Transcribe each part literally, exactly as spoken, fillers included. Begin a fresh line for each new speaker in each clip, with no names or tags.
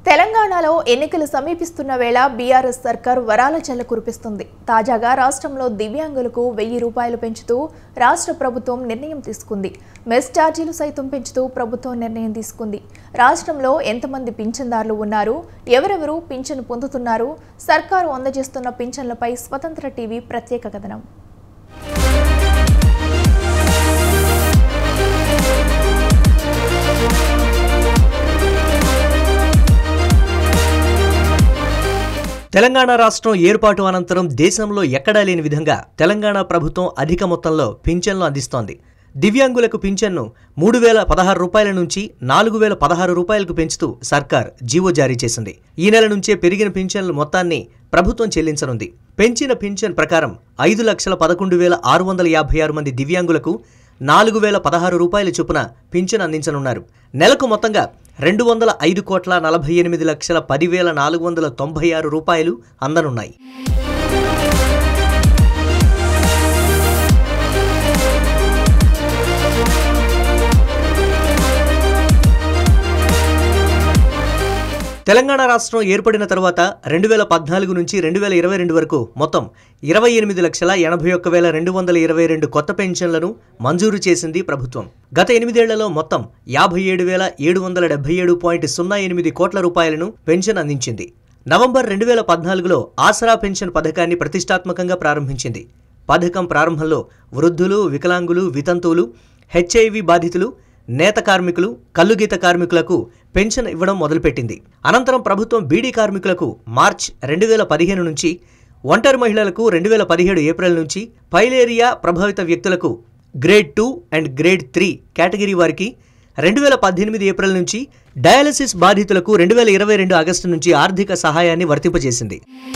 తెలంగాణలో ఎన్నికలు సమీపిస్తున్న వేళ బీఆర్ఎస్ సర్కార్ వరాల జల్ల కురిపిస్తుంది. తాజాగా రాష్ట్రంలో దివ్యాంగులకు వెయ్యి రూపాయలు పెంచుతూ రాష్ట్ర ప్రభుత్వం నిర్ణయం తీసుకుంది. మెస్ ఛార్జీలు సైతం పెంచుతూ ప్రభుత్వం నిర్ణయం తీసుకుంది. రాష్ట్రంలో ఎంతమంది పింఛన్దారులు ఉన్నారు, ఎవరెవరు పింఛను పొందుతున్నారు, సర్కారు అందజేస్తున్న పింఛన్లపై స్వతంత్ర టీవీ ప్రత్యేక కథనం.
తెలంగాణ రాష్ట్రం ఏర్పాటు అనంతరం దేశంలో ఎక్కడా లేని విధంగా తెలంగాణ ప్రభుత్వం అధిక మొత్తంలో పింఛన్లు అందిస్తోంది. దివ్యాంగులకు పింఛన్ను మూడు వేల పదహారు రూపాయల నుంచి నాలుగు వేల పదహారు రూపాయలకు పెంచుతూ సర్కార్ జీవో జారీ చేసింది. ఈ నెల నుంచే పెరిగిన పింఛన్ల మొత్తాన్ని ప్రభుత్వం చెల్లించనుంది. పెంచిన పింఛన్ ప్రకారం ఐదు లక్షల పదకొండు వేల ఆరు వందల యాభై ఆరు మంది దివ్యాంగులకు నాలుగు వేల పదహారు రూపాయల చొప్పున పింఛన్ అందించనున్నారు. నెలకు మొత్తంగా రెండు వందల ఐదు కోట్ల నలభై ఎనిమిది లక్షల పదివేల నాలుగు వందల తొంభై ఆరు రూపాయలు అందనున్నాయి. తెలంగాణ రాష్ట్రం ఏర్పడిన తర్వాత రెండు వేల పద్నాలుగు నుంచి రెండు వేల ఇరవై రెండు వరకు మొత్తం ఇరవై ఎనిమిది లక్షల ఎనభై ఒక్క వేల రెండు వందల ఇరవై రెండు కొత్త పెన్షన్లను మంజూరు చేసింది ప్రభుత్వం. గత ఎనిమిదేళ్లలో మొత్తం యాభై ఏడు వేల ఏడు వందల డెబ్బై ఏడు పాయింట్ సున్నా ఎనిమిది కోట్ల రూపాయలను పెన్షన్ అందించింది. నవంబర్ రెండు వేల పద్నాలుగులో ఆసరా పెన్షన్ పథకాన్ని ప్రతిష్టాత్మకంగా ప్రారంభించింది. పథకం ప్రారంభంలో వృద్ధులు, వికలాంగులు, వితంతువులు, హెచ్ఐవి బాధితులు, నేత కార్మికులు, కల్లుగీత కార్మికులకు పెన్షన్ ఇవ్వడం మొదలుపెట్టింది. అనంతరం ప్రభుత్వం బీడీ కార్మికులకు మార్చ్ రెండు వేల పదిహేను నుంచి, ఒంటరి మహిళలకు రెండు వేల పదిహేడు ఏప్రిల్ నుంచి, ఫైలేరియా ప్రభావిత వ్యక్తులకు grade two and grade three category వారికి రెండు వేల పద్దెనిమిది ఏప్రిల్ నుంచి, డయాలసిస్ బాధితులకు రెండు వేల ఇరవై రెండు ఆగస్టు నుంచి ఆర్థిక సహాయాన్ని వర్తింపజేసింది.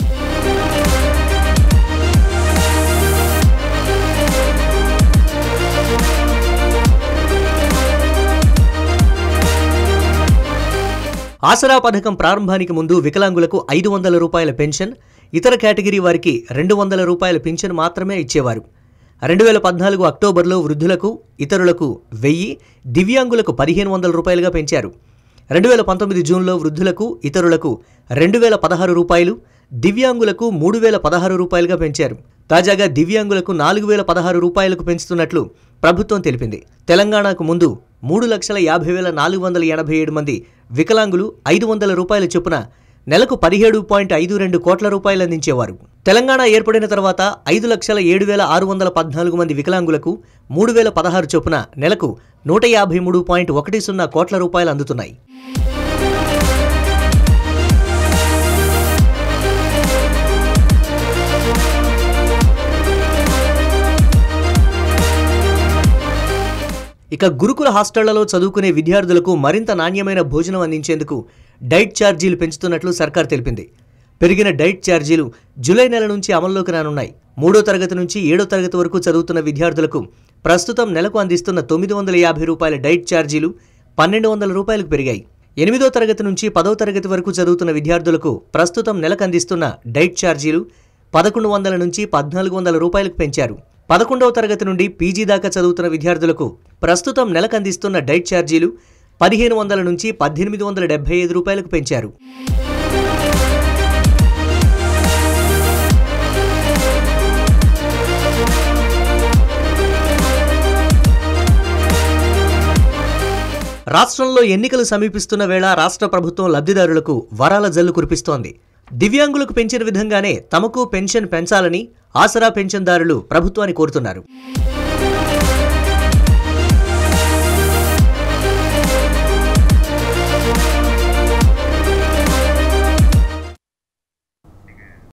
ఆసరా పథకం ప్రారంభానికి ముందు వికలాంగులకు ఐదు వందల రూపాయల పెన్షన్, ఇతర కేటగిరీ వారికి రెండు వందల రూపాయల పెన్షన్ మాత్రమే ఇచ్చేవారు. రెండు వేల పద్నాలుగు అక్టోబర్లో వృద్ధులకు, ఇతరులకు వెయ్యి, దివ్యాంగులకు పదిహేను వందల రూపాయలుగా పెంచారు. రెండు వేల పంతొమ్మిది జూన్లో వృద్ధులకు, ఇతరులకు రెండు వేల పదహారు రూపాయలు, దివ్యాంగులకు మూడు వేల పదహారు రూపాయలుగా పెంచారు. తాజాగా దివ్యాంగులకు నాలుగు వేల పదహారు రూపాయలకు పెంచుతున్నట్లు ప్రభుత్వం తెలిపింది. తెలంగాణకు ముందు మూడు లక్షల యాభై వేల నాలుగు వందల ఎనభై ఏడు మంది వికలాంగులు ఐదు వందల రూపాయల చొప్పున నెలకు పదిహేడు పాయింట్ ఐదు రెండు కోట్ల రూపాయలు అందించేవారు. తెలంగాణ ఏర్పడిన తర్వాత ఐదు లక్షల ఏడు వేల ఆరు వందల పద్నాలుగు మంది వికలాంగులకు మూడు వేల పదహారు చొప్పున నెలకు నూట యాభై మూడు పాయింట్ ఒకటి సున్నా కోట్ల రూపాయలు అందుతున్నాయి. ఇక గురుకుల హాస్టళ్లలో చదువుకునే విద్యార్థులకు మరింత నాణ్యమైన భోజనం అందించేందుకు డైట్ ఛార్జీలు పెంచుతున్నట్లు సర్కార్ తెలిపింది. పెరిగిన డైట్ ఛార్జీలు జూలై నెల నుంచి అమల్లోకి రానున్నాయి. మూడో తరగతి నుంచి ఏడో తరగతి వరకు చదువుతున్న విద్యార్థులకు ప్రస్తుతం నెలకు అందిస్తున్న తొమ్మిది వందల యాభై రూపాయల డైట్ ఛార్జీలు పన్నెండు వందల రూపాయలకు పెరిగాయి. ఎనిమిదో తరగతి నుంచి పదో తరగతి వరకు చదువుతున్న విద్యార్థులకు ప్రస్తుతం నెలకు అందిస్తున్న డైట్ ఛార్జీలు పదకొండు వందల నుంచి పద్నాలుగు వందల రూపాయలకు పెంచారు. పదకొండవ తరగతి నుండి పీజీ దాకా చదువుతున్న విద్యార్థులకు ప్రస్తుతం నెలకు అందిస్తున్న డైట్ ఛార్జీలు పదిహేను వందల నుంచి పద్దెనిమిది వందల డెబ్బై ఐదు రూపాయలకు పెంచారు. రాష్ట్రంలో ఎన్నికలు సమీపిస్తున్న వేళ రాష్ట్ర ప్రభుత్వం లబ్ధిదారులకు వరాల జల్లు కురిపిస్తోంది. దివ్యాంగులకు పెంచిన విధంగానే తమకు పెన్షన్ పెంచాలని ఆసరా పెన్షన్దారులు ప్రభుత్వాన్ని కోరుతున్నారు.